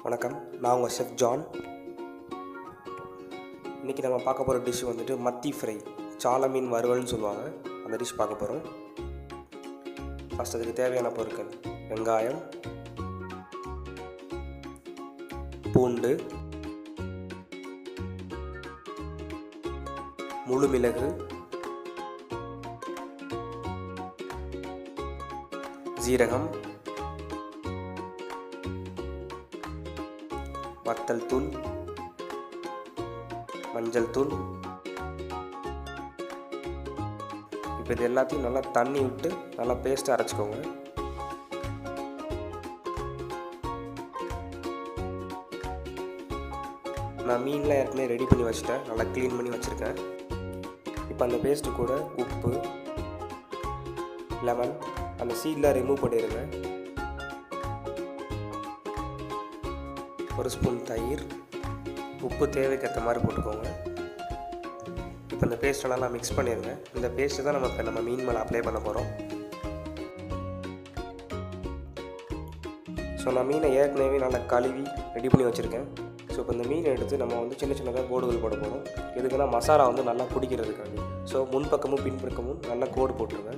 வணக்கம், நான் உங்கள் செஃப் ஜான். இன்றைக்கி நம்ம பார்க்க போகிற டிஷ் வந்துட்டு மத்தி ஃப்ரை, சால மீன் வறுவல்னு சொல்லுவாங்க. அந்த டிஷ் பார்க்க போகிறோம். ஃபஸ்ட் அதுக்கு தேவையான பொருட்கள்: வெங்காயம், பூண்டு, முழு மிளகு, ஜீரகம், வத்தல் தூள், மஞ்சள் தூள். இப்போ இது எல்லாத்தையும் நல்லா தண்ணி விட்டு நல்லா பேஸ்ட்டாக அரைச்சிக்கோங்க. நான் மீன்லாம் ஏற்கனவே ரெடி பண்ணி வச்சுட்டேன், நல்லா க்ளீன் பண்ணி வச்சுருக்கேன். இப்போ அந்த பேஸ்ட்டு கூட உப்பு, லெமன், அந்த சீடெலாம் ரிமூவ் பண்ணிடுங்க. ஒரு ஸ்பூன் தயிர், உப்பு தேவைக்கேற்ற மாதிரி போட்டுக்கோங்க. இப்போ இந்த பேஸ்ட்டை நல்லா மிக்ஸ் பண்ணிடுங்க. இந்த பேஸ்ட்டு தான் நம்ம மீன் மேலே அப்ளை பண்ண போகிறோம். ஸோ நான் மீனை ஏற்கனவே நல்லா கழுவி ரெடி பண்ணி வச்சுருக்கேன். ஸோ இப்போ இந்த மீனை எடுத்து நம்ம சின்ன சின்னதாக கோடுகள் போட போகிறோம். எதுக்குன்னா மசாலா நல்லா குடிக்கிறதுக்காண்டி. ஸோ முன்பக்கமும் பின்பக்கமும் நல்லா கோடு போட்டுருங்க.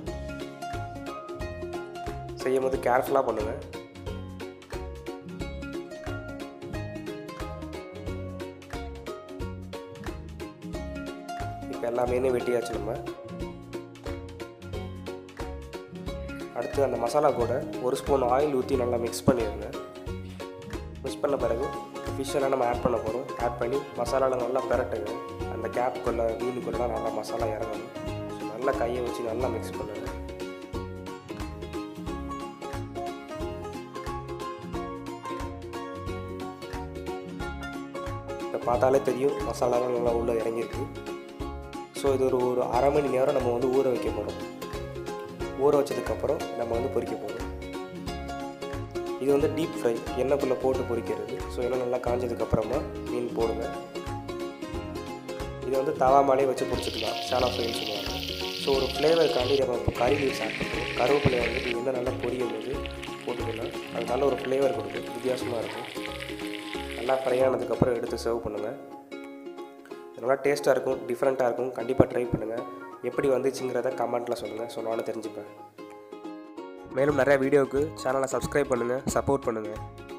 செய்யும் போது கேர்ஃபுல்லாக பண்ணுங்கள். இப்போ எல்லாமே வெட்டியாச்சு. நம்ம அடுத்து அந்த மசாலா கூட ஒரு ஸ்பூன் ஆயில் ஊற்றி நல்லா மிக்ஸ் பண்ணிடுங்க. மிக்ஸ் பண்ண பிறகு ஃபிஷ்ஷெல்லாம் நம்ம ஆட் பண்ண போகிறோம். ஆட் பண்ணி மசாலாவில் நல்லா பெரட்டுங்க. அந்த கேப்புக்குள்ளே மீனுக்குள்ளெலாம் நல்லா மசாலா இறங்கணும். ஸோ நல்லா கையை வச்சு நல்லா மிக்ஸ் பண்ணுங்க. இப்போ பார்த்தாலே தெரியும் மசாலாலாம் நல்லா உள்ளே இறங்கியிருக்கு. ஸோ இது ஒரு அரை மணி நேரம் நம்ம ஊற வைக்க போகிறோம். ஊற வச்சதுக்கப்புறம் நம்ம பொரிக்க போகிறோம். இது டீப் ஃப்ரை, எண்ணெய்க்குள்ளே போட்டு பொரிக்கிறது. ஸோ எண்ணெய் நல்லா காஞ்சதுக்கப்புறமா மீன் போடுங்க. இது தவா மேலே வச்சு பொரிச்சிக்கலாம், ஷாலோ ஃப்ரைன்னு சொல்லுவாங்க. ஸோ ஒரு ஃப்ளேவருக்காண்டி நம்ம இப்போ கறி லீவ்ஸ் ஆட் பண்ணுறோம். கருவேப்பிலை எண்ணெய் நல்லா பொரியும் போது போட்டுக்கலாம். அது நல்ல ஒரு ஃப்ளேவர் கொடுக்கும், வித்தியாசமாக இருக்கும். நல்லா ஃப்ரை ஆனதுக்கப்புறம் எடுத்து சர்வ் பண்ணுங்கள். நல்லா டேஸ்ட்டாக இருக்கும், டிஃப்ரெண்ட்டாக இருக்கும். கண்டிப்பாக ட்ரை பண்ணுங்கள். எப்படி வந்துச்சுங்கிறத கமெண்ட்டில் சொல்லுங்கள். ஸோ நானும் தெரிஞ்சுப்பேன். மேலும் நிறையா வீடியோவுக்கு சேனலை சப்ஸ்கிரைப் பண்ணுங்கள், சப்போர்ட் பண்ணுங்கள்.